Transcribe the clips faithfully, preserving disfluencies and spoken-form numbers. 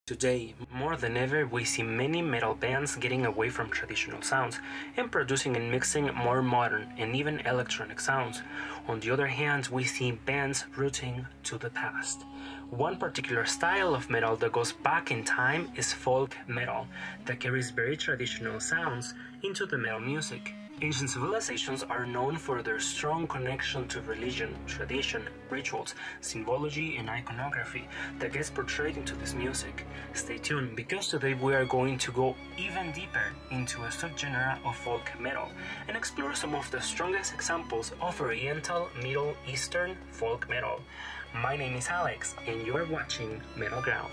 Today, more than ever, we see many metal bands getting away from traditional sounds and producing and mixing more modern and even electronic sounds. On the other hand, we see bands rooting to the past. One particular style of metal that goes back in time is folk metal, that carries very traditional sounds into the metal music. Ancient civilizations are known for their strong connection to religion, tradition, rituals, symbology, and iconography that gets portrayed into this music. Stay tuned, because today we are going to go even deeper into a subgenre of folk metal and explore some of the strongest examples of Oriental Middle Eastern folk metal. My name is Alex, and you are watching Metal Ground.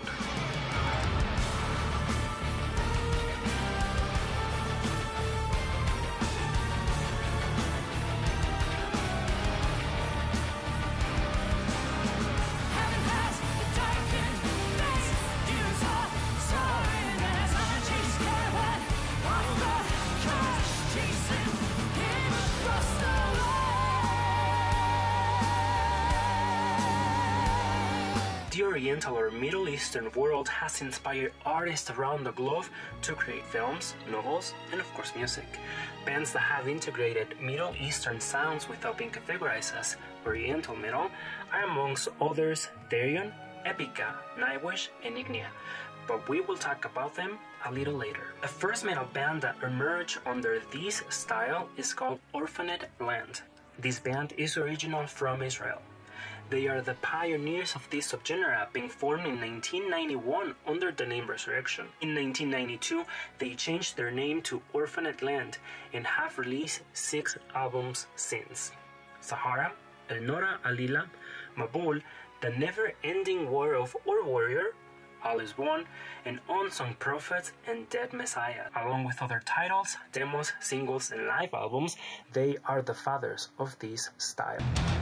The Oriental or Middle Eastern world has inspired artists around the globe to create films, novels, and of course music. Bands that have integrated Middle Eastern sounds without being categorized as Oriental metal are amongst others Therion, Epica, Nightwish, and Ignia, but we will talk about them a little later. The first metal band that emerged under this style is called Orphaned Land. This band is original from Israel. They are the pioneers of this subgenre, being formed in nineteen ninety-one under the name Resurrection. In nineteen ninety-two, they changed their name to Orphaned Land and have released six albums since. Sahara, El Nora Alila, Mabul, The Never-Ending War of Our Warrior, All Is One, and Unsung Prophets and Dead Messiah. Along with other titles, demos, singles, and live albums, they are the fathers of this style.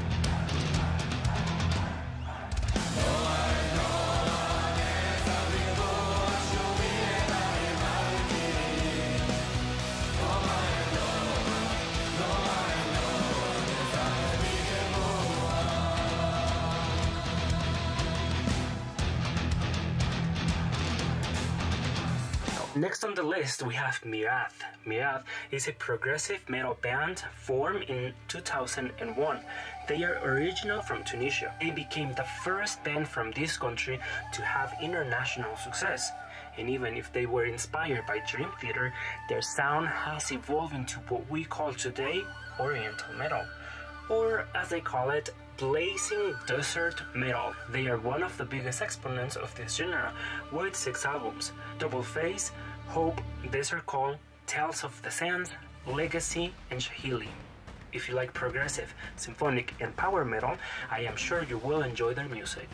Next on the list, we have Mirath. Mirath is a progressive metal band formed in two thousand one. They are original from Tunisia. They became the first band from this country to have international success. And even if they were inspired by Dream Theater, their sound has evolved into what we call today Oriental metal, or as they call it, blazing desert metal. They are one of the biggest exponents of this genre, with six albums: Double Face, Hope, Desert Call, Tales of the Sands, Legacy, and Shahili. If you like progressive, symphonic, and power metal, I am sure you will enjoy their music.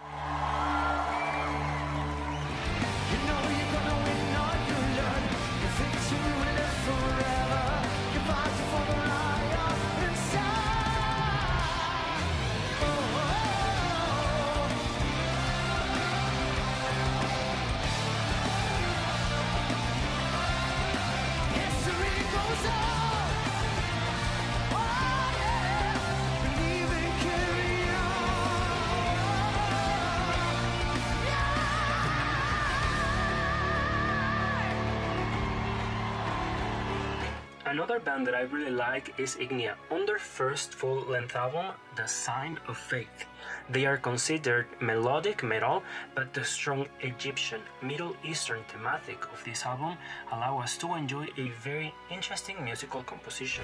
Another band that I really like is Ignia, on their first full-length album, The Sign of Faith. They are considered melodic metal, but the strong Egyptian, Middle Eastern thematic of this album allow us to enjoy a very interesting musical composition.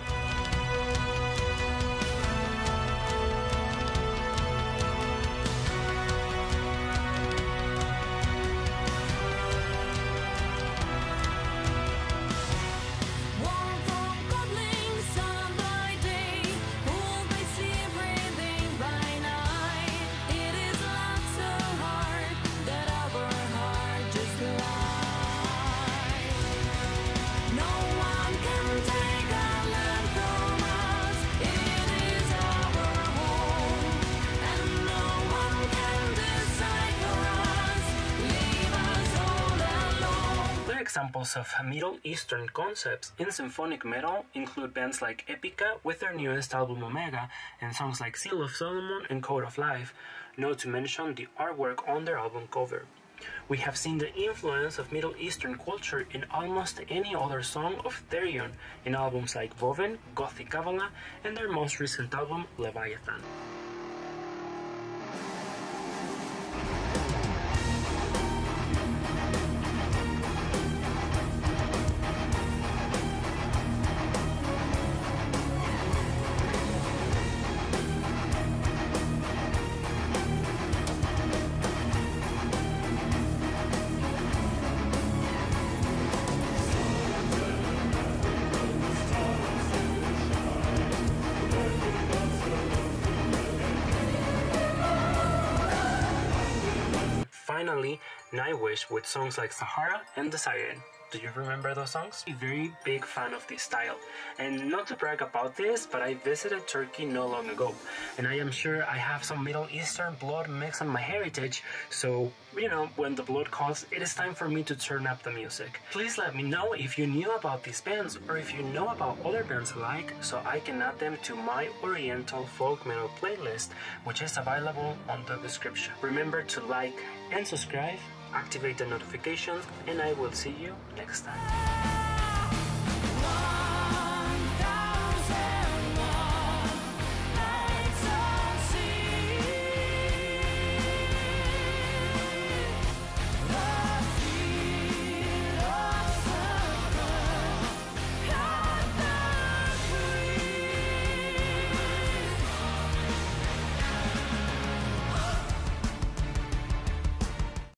Examples of Middle Eastern concepts in symphonic metal include bands like Epica with their newest album Omega, and songs like Seal of Solomon and Code of Life, not to mention the artwork on their album cover. We have seen the influence of Middle Eastern culture in almost any other song of Therion, in albums like Woven, Gothic Kabbalah, and their most recent album, Leviathan. Finally, Nightwish with songs like Sahara and The Siren. Do you remember those songs? I'm a very big fan of this style, and not to brag about this, but I visited Turkey not long ago, and I am sure I have some Middle Eastern blood mixed on my heritage, so, you know, when the blood calls, it is time for me to turn up the music. Please let me know if you knew about these bands, or if you know about other bands alike, so I can add them to my Oriental folk metal playlist, which is available on the description. Remember to like and subscribe, activate the notifications, and I will see you next time.